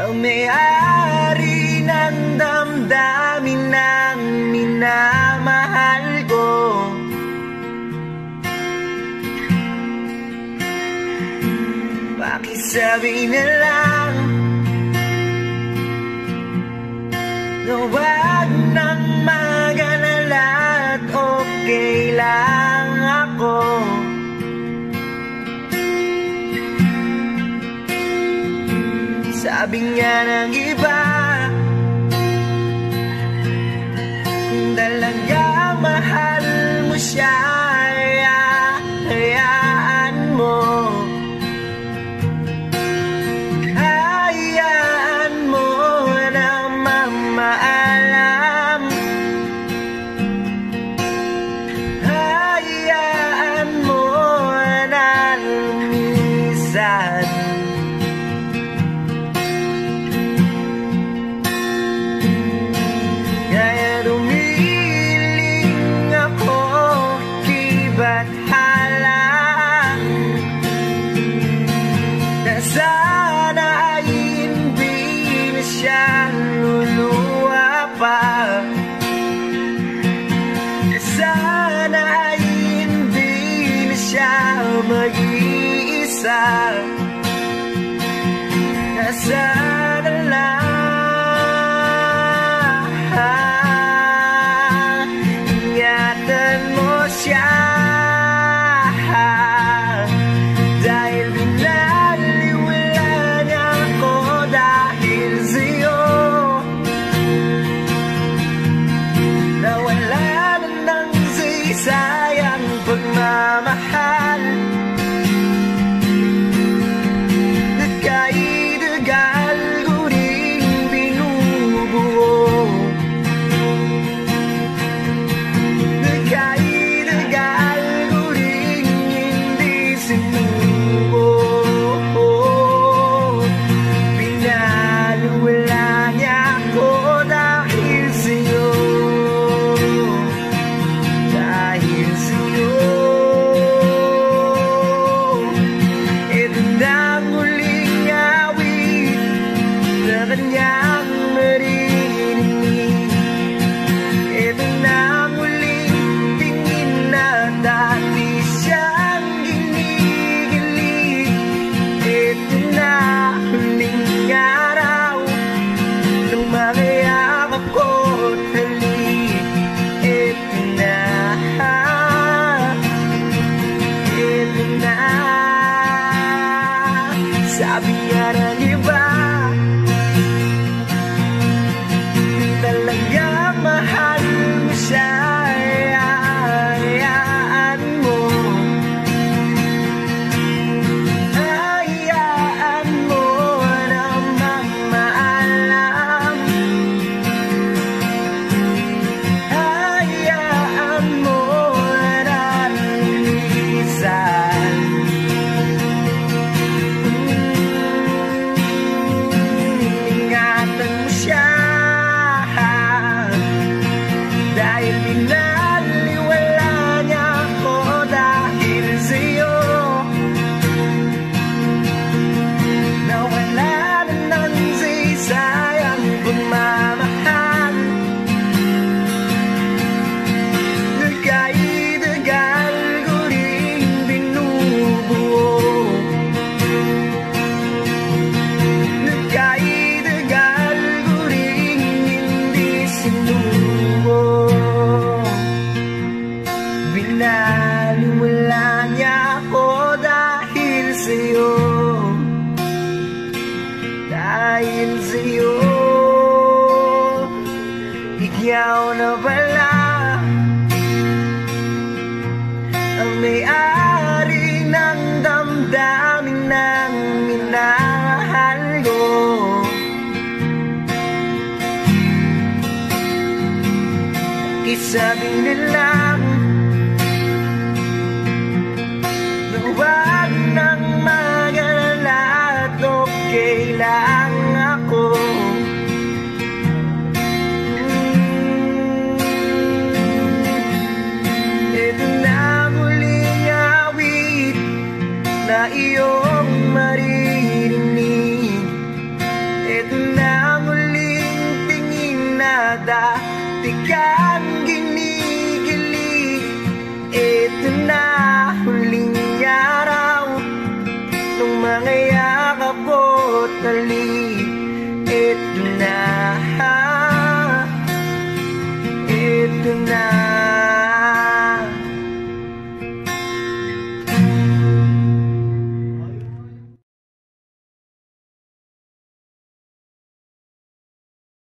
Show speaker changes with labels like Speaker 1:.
Speaker 1: ang may-ari ng damdamin ng minamahal ko. Pakisabi na lang na wag nang mag-alala at okay lang ako. Sabi nga ng iba, kung talagang mahal mo siya, hayaan mo. Hayaan mo na mamaalam. Hayaan mo na lumisan. Kaya dumiling ako, kiba't halang, na sana ay hindi na siya luluwa pa. Na sana ay hindi na siya mag-iisa. Na sana lang ingatan mo siya, dahil binaliwala niya ako dahil sa'yo. Nawala na ng sayang pagmamahal, nagkaidagal ko rin binubuo. Nagkaidagal ko rin hindi sinubo. Binaliwala niya ako dahil sa'yo. Dahil sa'yo. Ito na ang huling awit na kanyang maririnig. Ito na ang huling tingin na dati siyang ginigilig. Ito na huling araw nung makayakap ko't halik. Ito na, ito na. Sabi nga ng iba, talagang mahal mo siya, hayaan mo. Hayaan mo na mamaalam. Hayaan mo na lumisan. Ingatan mo siya, dahil binaliwala niya ako dahil sa'yo. Nawala na ng sayang pagmamahal, nagkaidagal ko rin binubuo. Nagkaidagal ko rin hindi sinubo. Binaliwala niya ako dahil sa'yo. Dahil sa'yo. Ikaw na pala ang may-ari ng damdamin ng minamahal ko. Isabi na lang na wag nang mag-alala at okay lang ako. Ito na muling awit na iyong maririnig. Ito kang ginigilig. Ito na huling araw nung mga yakap ko't halik. Ito na